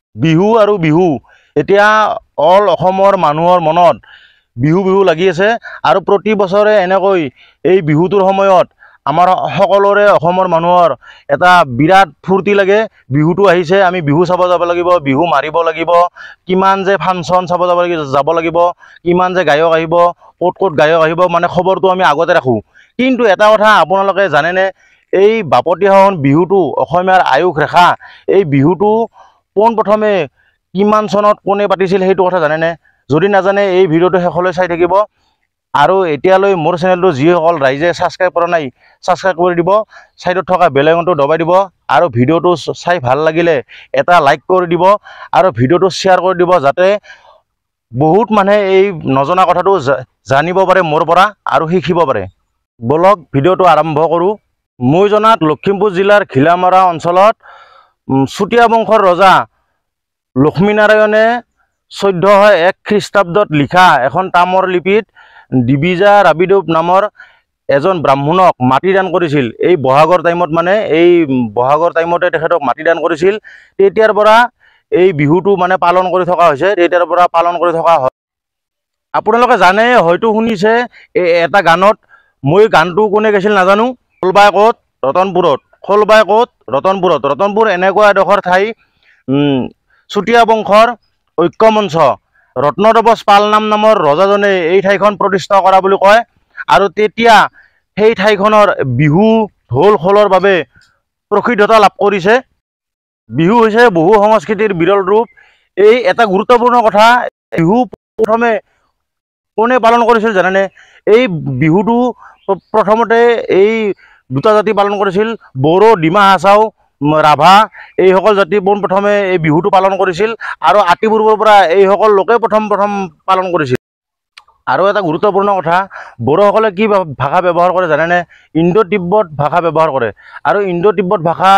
বিহু আৰু বিহু এতিয়া অল অসমৰ মানুহৰ মনত বিহু বিহু লাগি আছে আৰু প্ৰতি বছৰে এনেকৈ এই বিহুটোৰ সময়ত আমাৰ সকলোৰে অসমৰ মানুহৰ এটা বিৰাট ফূৰ্তি লাগে। বিহুটো আহিছে, আমি বিহু চাব যাব লাগিব, বিহু মাৰিব লাগিব, কিমান যে ফাংচন চাব যাব লাগিব, কিমান যে গায়ক আহিব, ক'ত ক'ত গায়ক আহিব, মানে খবৰটো আমি আগতে ৰাখোঁ। কিন্তু এটা কথা আপোনালোকে জানেনে, এই বাপতিসাহোন বিহুটো অসমীয়াৰ আয়ুস ৰেখা, এই বিহুটো পোনপ্ৰথমে কিমান চনত কোনে পাতিছিল সেইটো কথা জানেনে? যদি নাজানে এই ভিডিঅ'টো শেষলৈ চাই থাকিব। আৰু এতিয়ালৈ মোৰ চেনেলটো যিসকল ৰাইজে ছাবস্ক্ৰাইব কৰা নাই, ছাবস্ক্ৰাইব কৰি দিব, ছাইডত থকা বেল আইকনটো দবাই দিব, আৰু ভিডিঅ'টো চাই ভাল লাগিলে এটা লাইক কৰি দিব, আৰু ভিডিঅ'টো শ্বেয়াৰ কৰি দিব, যাতে বহুত মানুহে এই নজনা কথাটো জানিব পাৰে মোৰ পৰা আৰু শিকিব পাৰে। বলক ভিডিঅ'টো আৰম্ভ কৰোঁ। মই জনাত লখিমপুৰ জিলাৰ ঘিলামৰা অঞ্চলত চুতীয়া বংশৰ ৰজা লক্ষ্মীনাৰায়ণে 1401 খ্ৰীষ্টাব্দত লিখা এখন তামৰ লিপিত দিবিজা ৰাবিদেৱ নামৰ এজন ব্ৰাহ্মণক মাটি দান কৰিছিল। এই বহাগৰ টাইমত, মানে এই বহাগৰ টাইমতে তেখেতক মাটি দান কৰিছিল। তেতিয়াৰ পৰা এই বিহুটো মানে পালন কৰি থকা হৈছে, তেতিয়াৰ পৰা পালন কৰি থকা হয়। আপোনালোকে জানে, হয়তো শুনিছে এটা গানত, মই গানটো কোনে গাইছিল নাজানো। খোলবাই ক'ত? ৰতনপুৰত। খোলবাই ক'ত? ৰতনপুৰত। ৰতনপুৰ এনেকুৱা এডোখৰ ঠাই, চুতীয়া বংশৰ ঐক্যমঞ্চ ৰত্নদেৱজ পাল নামৰ ৰজাজনে এই ঠাইখন প্ৰতিষ্ঠা কৰা বুলি কয়। আৰু তেতিয়া সেই ঠাইখনৰ বিহু ঢোল খোলৰ বাবে প্ৰসিদ্ধতা লাভ কৰিছে। বিহু হৈছে বহু সংস্কৃতিৰ বিৰল ৰূপ। এই এটা গুৰুত্বপূৰ্ণ কথা, বিহু প্ৰথমে কোনে পালন কৰিছিল জানেনে? এই বিহুটো প্ৰথমতে এই দুটা জাতি পালন কৰিছিল, বড়ো, ডিমা হাছাও, ৰাভা, এইসকল জাতি পোনপ্ৰথমে এই বিহুটো পালন কৰিছিল, আৰু আতি পূৰ্বৰ পৰা এইসকল লোকে প্ৰথম পালন কৰিছিল। আৰু এটা গুৰুত্বপূৰ্ণ কথা, বড়োসকলে কি ভাষা ব্যৱহাৰ কৰে জানেনে? ইণ্ডো তিব্বত ভাষা ব্যৱহাৰ কৰে। আৰু ইণ্ডো তিব্বত ভাষা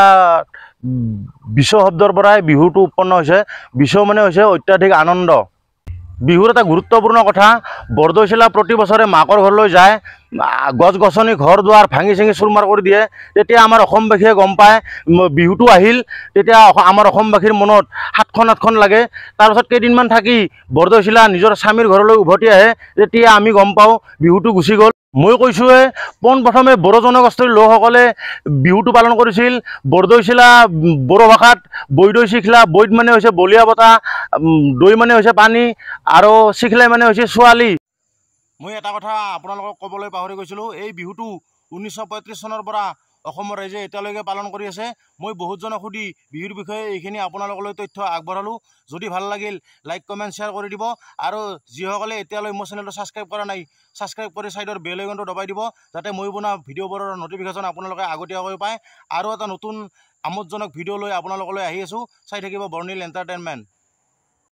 বিশু শব্দৰ পৰাই বিহুটো উৎপন্ন হৈছে। বিশু মানে হৈছে অত্যাধিক আনন্দ। বিহুৰ এটা গুৰুত্বপূৰ্ণ কথা, বৰদৈচিলা প্ৰতি বছৰে মাকৰ ঘৰলৈ যায়, গছ গছনি ঘৰ দুৱাৰ ভাঙি চিঙি চুৰমাৰ কৰি দিয়ে। তেতিয়া আমাৰ অসমবাসীয়ে গম পায় বিহুটো আহিল। তেতিয়া আমাৰ অসমবাসীৰ মনত সাতখন লাগে। তাৰপিছত কেইদিনমান থাকি বৰদৈচিলা নিজৰ স্বামীৰ ঘৰলৈ উভতি আহে। তেতিয়া আমি গম পাওঁ বিহুটো গুচি গ'ল। মই কৈছোঁৱে, পোনপ্ৰথমে বড়ো জনগোষ্ঠীৰ লোকসকলে বিহুটো পালন কৰিছিল। বৰদৈচিলা বড়ো ভাষাত বৈদৈ চিখলা, বৈদ মানে হৈছে বলীয়া বতা, দৈ মানে হৈছে পানী, আৰু চিখলাই মানে হৈছে ছোৱালী। মই এটা কথা আপোনালোকক ক'বলৈ পাহৰি গৈছিলোঁ, এই বিহুটো 1935 চনৰ পৰা অসমৰ ৰাইজে এতিয়ালৈকে পালন কৰি আছে। মই বহুতজনক সুধি বিহুৰ বিষয়ে এইখিনি আপোনালোকলৈ তথ্য আগবঢ়ালোঁ। যদি ভাল লাগিল লাইক কমেণ্ট শ্বেয়াৰ কৰি দিব, আৰু যিসকলে এতিয়ালৈ মোৰ চেনেলটো ছাবস্ক্ৰাইব কৰা নাই, ছাবস্ক্ৰাইব কৰি ছাইডৰ বেল আইকনটো দবাই দিব, যাতে মই বনোৱা ভিডিঅ'বোৰৰ নটিফিকেশ্যন আপোনালোকে আগতীয়াকৈ পায়। আৰু এটা নতুন আমোদজনক ভিডিঅ' লৈ আপোনালোকলৈ আহি আছোঁ। চাই থাকিব বৰ্ণিল এণ্টাৰটেইনমেণ্ট।